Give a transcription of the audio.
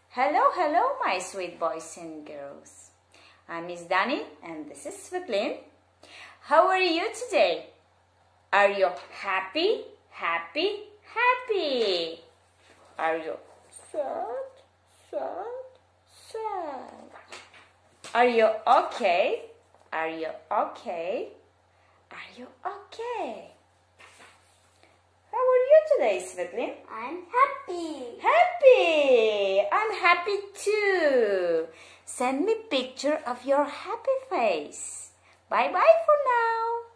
Hello, hello, my sweet boys and girls. I'm Miss Dani and this is Svetlin. How are you today? Are you happy, happy, happy? Are you sad, sad, sad? Are you okay? Are you okay? Are you okay? How are you today, Svetlin? I'm happy. Happy! I'm happy too. Send me picture of your happy face. Bye-bye for now.